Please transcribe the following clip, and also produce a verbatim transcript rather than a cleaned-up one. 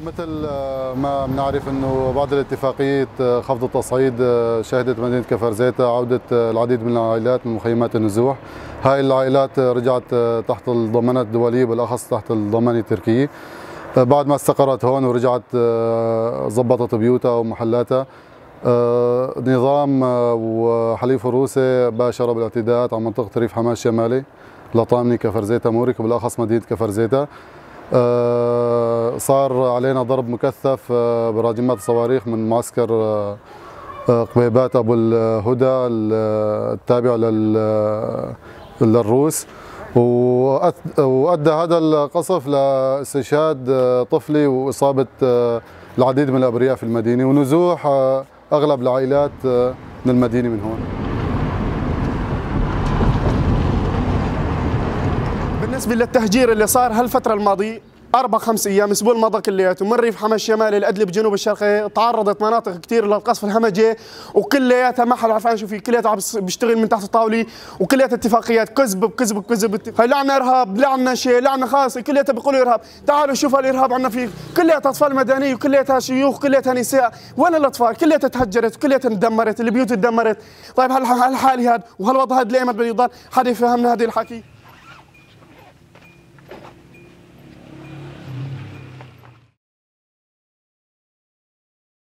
مثل ما بنعرف انه بعد الاتفاقيه خفض التصعيد شهدت مدينه كفر زيتة عوده العديد من العائلات من مخيمات النزوح. هاي العائلات رجعت تحت الضمانات الدوليه، بالاخص تحت الضمانه التركيه، بعد ما استقرت هون ورجعت ضبطت بيوتها ومحلاتها. نظام وحليف الروسي باشر بالاعتداءات على منطقه ريف حماه الشمالي، لطامني، كفر زيتة، مورك، وبالاخص مدينه كفر زيتة. صار علينا ضرب مكثف براجمات الصواريخ من معسكر قبيبات ابو الهدى التابع للروس، وادى هذا القصف لاستشهاد طفلي واصابه العديد من الابرياء في المدينه ونزوح اغلب العائلات من المدينه من هون. بالنسبة للتهجير اللي صار هالفترة الماضية أربع خمس أيام أسبوع الماضي كلياته من ريف حما الشمالي لأدلب جنوب الشرقي، تعرضت مناطق كثير للقصف الهمجي وكلياتها ما حدا عرفان شو في، كلياتها عم بيشتغل من تحت الطاولة وكلياتها اتفاقيات كذب بكذب بكذب. هي لا عنا إرهاب لا عنا شيء لا عنا خاص، كلياتها بيقولوا إرهاب. تعالوا شوفوا الإرهاب عنا فيه، كلياتها أطفال مدنية وكلياتها شيوخ كلياتها نساء. وين الأطفال؟ كلياتها تهجرت وكلياتها تدمرت، البيوت تدمرت. طيب هالحالي هذا وهالوضع هذا ليه ما بده يضل؟ حدا يفهمنا هذا الحكي؟